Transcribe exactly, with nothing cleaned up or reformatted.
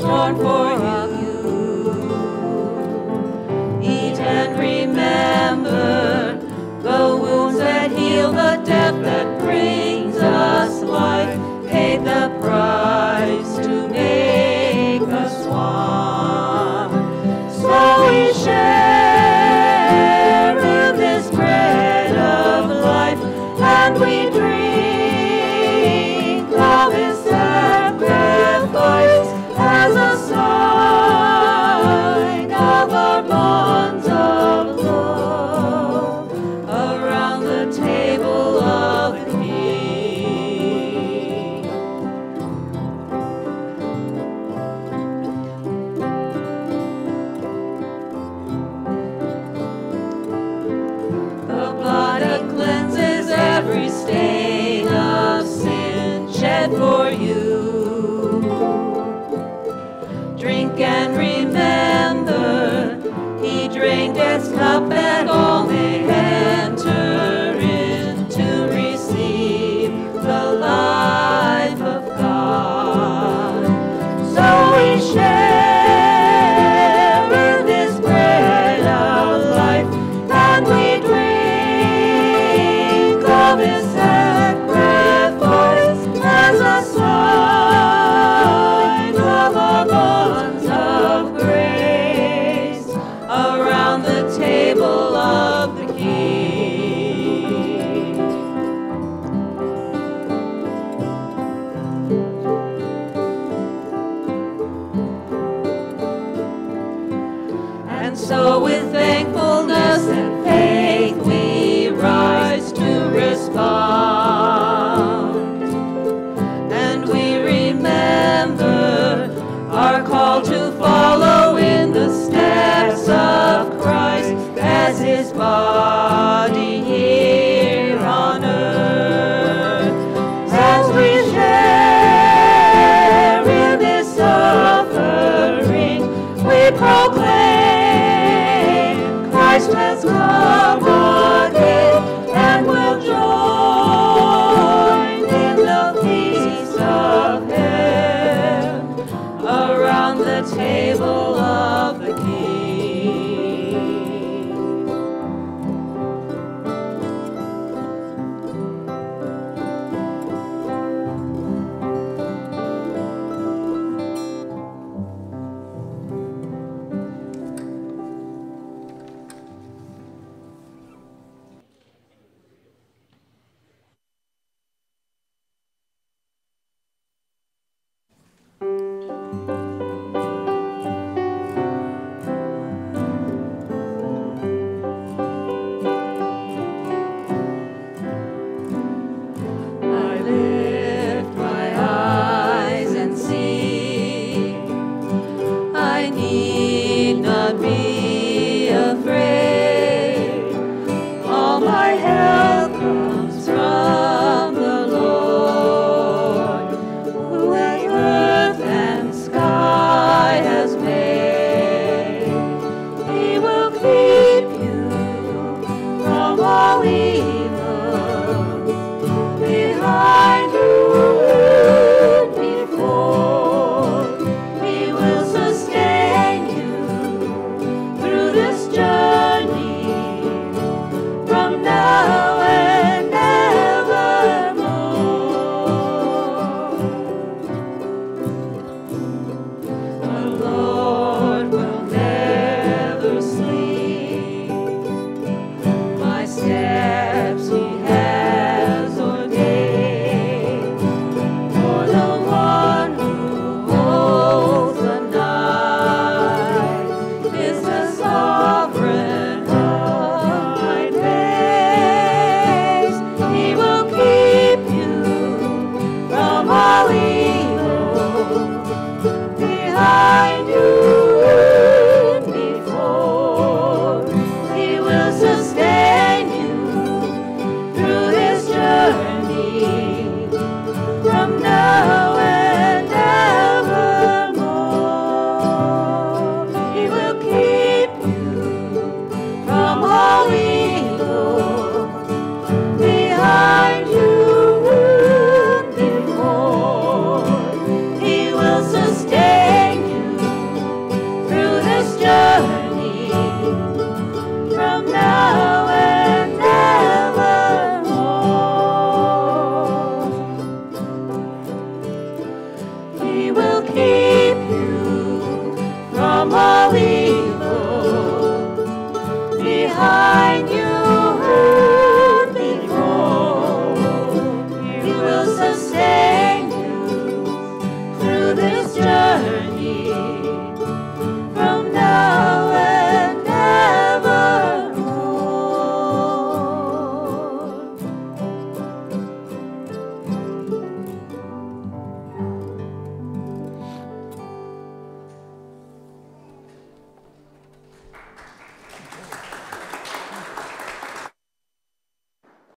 torn for you. Eat and remember the wounds that heal, the death that brings us life, paid the price to make us one. So we share in this bread of life, and we drink of his sacrifice as a sign of our bonds of love around the table of the King. The blood that cleanses every stain of sin shed for you. Drink and remember, he drained his cup that all may enter in to receive the life of God. So we share in this bread of life, and we drink of his sacrifice as a sign of our bonds of grace around the table of the King. And so with thankfulness and faith we rise to respond, and we remember our call to follow in the steps of Christ as his body here on earth. As we share in this suffering, we proclaim Christ has come again, and will join in the peace of heaven around the table of the King. I need